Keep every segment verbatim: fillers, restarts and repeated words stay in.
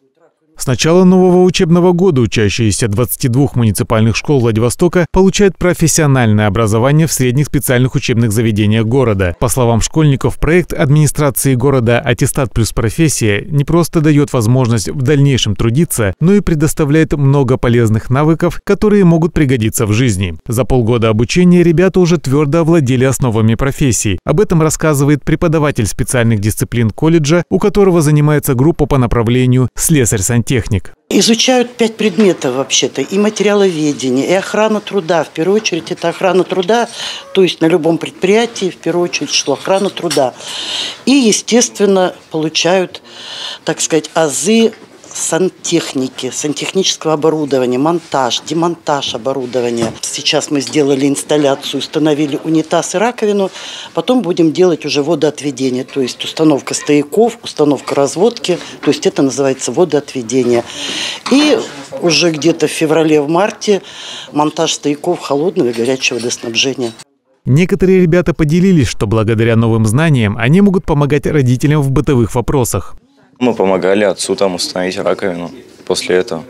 С начала нового учебного года учащиеся двадцати двух муниципальных школ Владивостока получают профессиональное образование в средних специальных учебных заведениях города. По словам школьников, проект администрации города «Аттестат плюс профессия» не просто дает возможность в дальнейшем трудиться, но и предоставляет много полезных навыков, которые могут пригодиться в жизни. За полгода обучения ребята уже твердо овладели основами профессии. Об этом рассказывает преподаватель специальных дисциплин колледжа, у которого занимается группа по направлению «Слесарь-сантехник». Изучают пять предметов вообще-то. И материаловедение, и охрана труда. В первую очередь это охрана труда, то есть на любом предприятии в первую очередь шло охрана труда. И, естественно, получают, так сказать, азы сантехники, сантехнического оборудования, монтаж, демонтаж оборудования. Сейчас мы сделали инсталляцию, установили унитаз и раковину, потом будем делать уже водоотведение, то есть установка стояков, установка разводки, то есть это называется водоотведение. И уже где-то в феврале-марте монтаж стояков холодного и горячего водоснабжения. Некоторые ребята поделились, что благодаря новым знаниям они могут помогать родителям в бытовых вопросах. Мы помогали отцу там установить раковину после этого.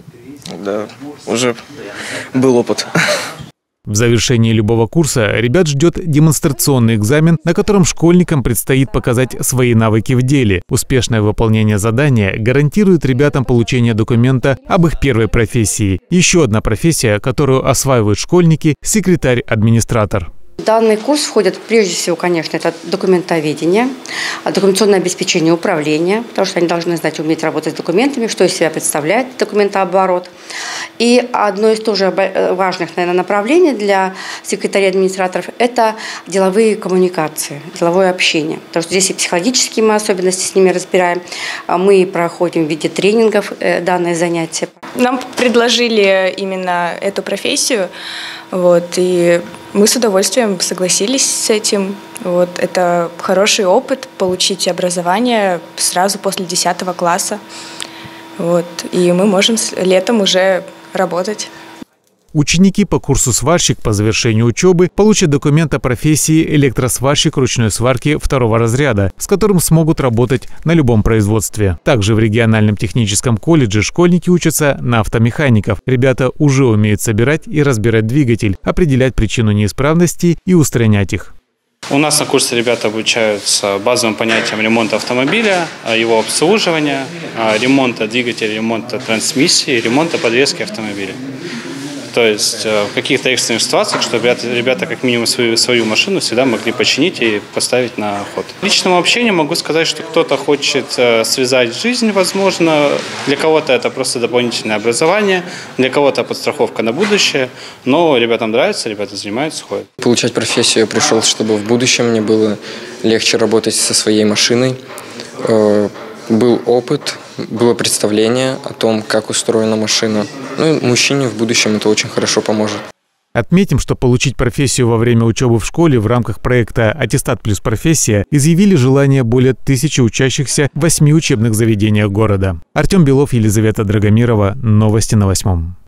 Да, уже был опыт. В завершении любого курса ребят ждет демонстрационный экзамен, на котором школьникам предстоит показать свои навыки в деле. Успешное выполнение задания гарантирует ребятам получение документа об их первой профессии. Еще одна профессия, которую осваивают школьники – секретарь-администратор. В данный курс входит прежде всего, конечно, это документоведение, документационное обеспечение управления, потому что они должны знать, уметь работать с документами, что из себя представляет документооборот. И одно из тоже важных, наверное, направлений для секретарей-администраторов – это деловые коммуникации, деловое общение. Потому что здесь и психологические мы особенности с ними разбираем. Мы проходим в виде тренингов данное занятие. Нам предложили именно эту профессию, вот, и мы с удовольствием согласились с этим. Вот, это хороший опыт получить образование сразу после десятого класса. Вот, и мы можем летом уже работать. Ученики по курсу «Сварщик» по завершению учебы получат документ о профессии электросварщик ручной сварки второго разряда, с которым смогут работать на любом производстве. Также в региональном техническом колледже школьники учатся на автомехаников. Ребята уже умеют собирать и разбирать двигатель, определять причину неисправности и устранять их. У нас на курсе ребята обучаются базовым понятиям ремонта автомобиля, его обслуживания, ремонта двигателя, ремонта трансмиссии, ремонта подвески автомобиля. То есть в каких-то экстренных ситуациях, чтобы ребята, ребята как минимум свою, свою машину всегда могли починить и поставить на ход. Личному общению могу сказать, что кто-то хочет связать жизнь, возможно, для кого-то это просто дополнительное образование, для кого-то подстраховка на будущее, но ребятам нравится, ребята занимаются, ходят. Получать профессию я пришел, чтобы в будущем мне было легче работать со своей машиной. Был опыт, было представление о том, как устроена машина. Ну и мужчине в будущем это очень хорошо поможет. Отметим, что получить профессию во время учебы в школе в рамках проекта «Аттестат плюс профессия» изъявили желание более тысячи учащихся в восьми учебных заведениях города. Артем Белов, Елизавета Драгомирова. Новости на восьмом.